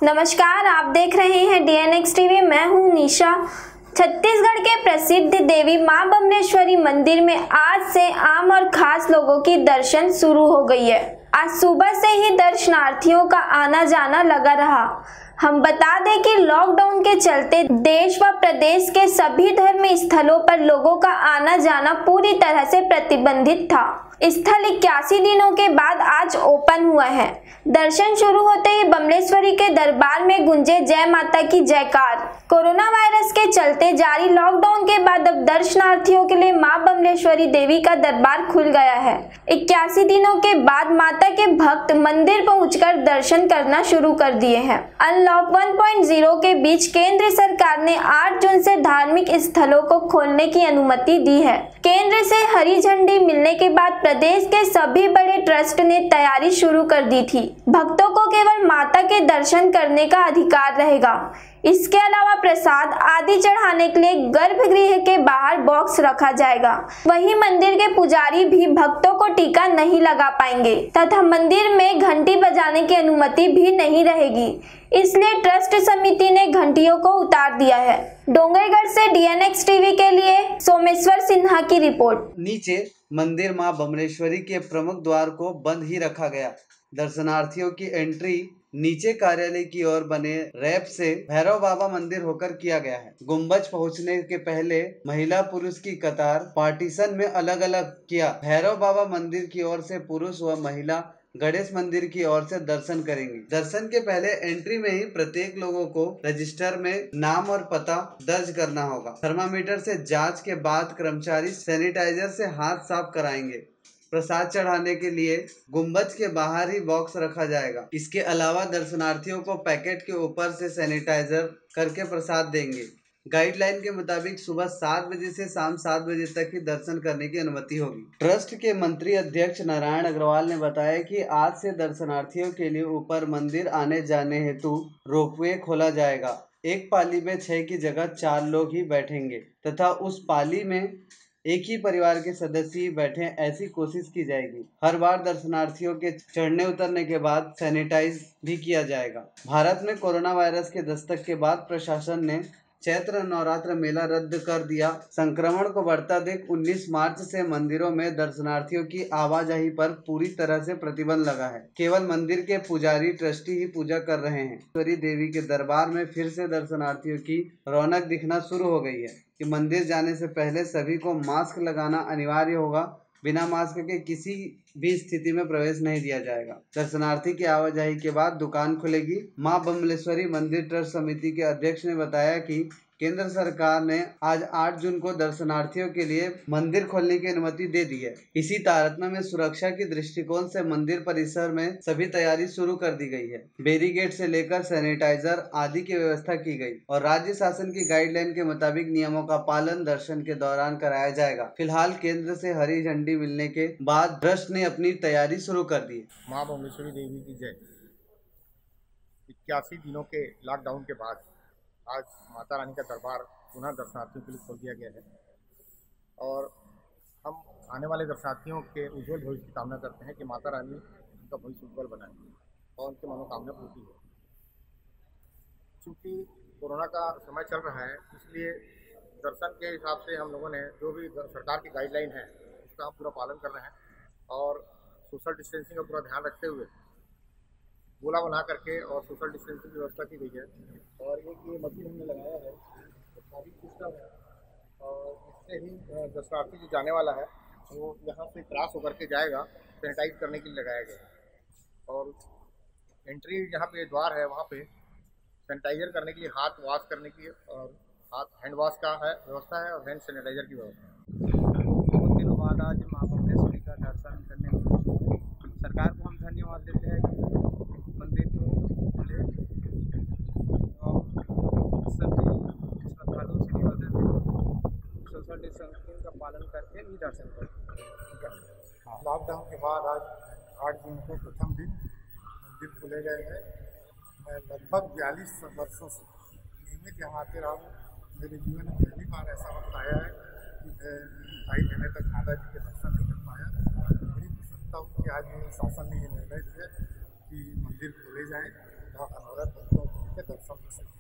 नमस्कार, आप देख रहे हैं DNX टीवी। मैं हूं निशा। छत्तीसगढ़ के प्रसिद्ध देवी मां बमलेश्वरी मंदिर में आज से आम और खास लोगों की दर्शन शुरू हो गई है। आज सुबह से ही दर्शनार्थियों का आना जाना लगा रहा। हम बता दें कि लॉकडाउन के चलते देश व प्रदेश के सभी धर्म स्थलों पर लोगों का आना जाना पूरी तरह से प्रतिबंधित था। स्थल 81 दिनों के बाद आज ओपन हुआ है। दर्शन शुरू होते ही बमलेश्वरी के दरबार में गूंजे जय माता की जयकार। कोरोना वायरस के चलते जारी लॉकडाउन के बाद अब दर्शनार्थियों के लिए मां बमलेश्वरी देवी का दरबार खुल गया है। 81 दिनों के बाद माता के भक्त मंदिर पहुंचकर दर्शन करना शुरू कर दिए हैं। अनलॉक 1.0 के बीच केंद्र सरकार ने 8 जून से धार्मिक स्थलों को खोलने की अनुमति दी है। केंद्र से हरी झंडी मिलने के बाद प्रदेश के सभी बड़े ट्रस्ट ने तैयारी शुरू कर दी थी। भक्तों को केवल माता के दर्शन करने का अधिकार रहेगा। इसके अलावा प्रसाद आदि चढ़ाने के लिए गर्भगृह के बाहर बॉक्स रखा जाएगा। वहीं मंदिर के पुजारी भी भक्तों को टीका नहीं लगा पाएंगे तथा मंदिर में घंटी बजाने की अनुमति भी नहीं रहेगी। इसलिए ट्रस्ट समिति ने घंटियों को उतार दिया है। डोंगरगढ़ से DNX टीवी के लिए सोमेश्वर सिन्हा की रिपोर्ट। नीचे मंदिर मां बमलेश्वरी के प्रमुख द्वार को बंद ही रखा गया। दर्शनार्थियों की एंट्री नीचे कार्यालय की ओर बने रैंप से भैरव बाबा मंदिर होकर किया गया है। गुंबज पहुंचने के पहले महिला पुरुष की कतार पार्टीशन में अलग अलग किया। भैरव बाबा मंदिर की ओर से पुरुष व महिला गणेश मंदिर की ओर से दर्शन करेंगे। दर्शन के पहले एंट्री में ही प्रत्येक लोगों को रजिस्टर में नाम और पता दर्ज करना होगा। थर्मामीटर से जांच के बाद कर्मचारी सैनिटाइजर से हाथ साफ कराएंगे। प्रसाद चढ़ाने के लिए गुंबज के बाहर ही बॉक्स रखा जाएगा। इसके अलावा दर्शनार्थियों को पैकेट के ऊपर से सैनिटाइजर करके प्रसाद देंगे। गाइडलाइन के मुताबिक सुबह 7 बजे से शाम 7 बजे तक ही दर्शन करने की अनुमति होगी। ट्रस्ट के मंत्री अध्यक्ष नारायण अग्रवाल ने बताया कि आज से दर्शनार्थियों के लिए ऊपर मंदिर आने जाने हेतु रोपवे खोला जाएगा। एक पाली में 6 की जगह 4 लोग ही बैठेंगे तथा उस पाली में एक ही परिवार के सदस्य ही बैठे, ऐसी कोशिश की जाएगी। हर बार दर्शनार्थियों के चढ़ने उतरने के बाद सैनिटाइज भी किया जाएगा। भारत में कोरोना वायरस के दस्तक के बाद प्रशासन ने चैत्र नवरात्र मेला रद्द कर दिया। संक्रमण को बढ़ता देख 19 मार्च से मंदिरों में दर्शनार्थियों की आवाजाही पर पूरी तरह से प्रतिबंध लगा है। केवल मंदिर के पुजारी ट्रस्टी ही पूजा कर रहे हैं। बमलेश्वरी देवी के दरबार में फिर से दर्शनार्थियों की रौनक दिखना शुरू हो गई है कि मंदिर जाने से पहले सभी को मास्क लगाना अनिवार्य होगा। बिना मास्क के किसी भी स्थिति में प्रवेश नहीं दिया जाएगा। दर्शनार्थी की आवाजाही के बाद दुकान खुलेगी। मां बमलेश्वरी मंदिर ट्रस्ट समिति के अध्यक्ष ने बताया कि केंद्र सरकार ने आज 8 जून को दर्शनार्थियों के लिए मंदिर खोलने की अनुमति दे दी है। इसी तारतम्य में सुरक्षा के दृष्टिकोण से मंदिर परिसर में सभी तैयारी शुरू कर दी गई है। बैरिकेड से लेकर सैनिटाइजर आदि की व्यवस्था की गई और राज्य शासन की गाइडलाइन के मुताबिक नियमों का पालन दर्शन के दौरान कराया जाएगा। फिलहाल केंद्र से हरी झंडी मिलने के बाद ट्रस्ट ने अपनी तैयारी शुरू कर दी। मां बमलेश्वरी देवी की जय। 81 दिनों के लॉकडाउन के बाद आज माता रानी का दरबार पुनः दर्शनार्थियों के लिए खोल दिया गया है और हम आने वाले दर्शनार्थियों के उज्जवल भविष्य की कामना करते हैं कि माता रानी उनका भविष्य उज्जवल बनाए और उनकी मनोकामना पूरी हो। चूँकि कोरोना का समय चल रहा है, इसलिए दर्शन के हिसाब से हम लोगों ने जो भी सरकार की गाइडलाइन है उसका हम पूरा पालन कर रहे हैं और सोशल डिस्टेंसिंग का पूरा ध्यान रखते हुए गोला बना करके और सोशल डिस्टेंसिंग की व्यवस्था की गई है। और एक ये मशीन हमने लगाया है, काफ़ी सिस्टम है और इससे ही दर्शनार्थी जो जाने वाला है वो यहाँ से क्रॉस होकर के जाएगा, सैनिटाइज करने के लिए लगाया गया है। और एंट्री जहाँ पे द्वार है वहाँ पे सैनिटाइजर करने के लिए, हाथ वॉश करने की और हाथ हैंड वॉश का है व्यवस्था है और हैंड सैनिटाइजर की व्यवस्था है। बहुत दिनों बाद आज माँ बमलेश्वरी का दर्शन करने में सरकार को हम धन्यवाद देते हैं कि मंदिर को खुले और सभी श्रद्धालुओं से निवेदन है सोशल डिस्टेंसिंग का पालन करके ही दर्शन करें। लॉकडाउन के बाद आज 8 जून को प्रथम दिन मंदिर खुले गए हैं। मैं लगभग 42 वर्षों से नियमित यहाँ आते रहा हूँ। मेरे जीवन में पहली बार ऐसा वक्त आया है कि मैं 2.5 महीने तक माता जी के दर्शन नहीं कर पाया। बड़ी प्रसन्नता हूँ कि आज शासन ने ये निर्णय दिया कि मंदिर खोले जाएँ, जहाँ अनवरत भक्तों के दर्शन हो सके।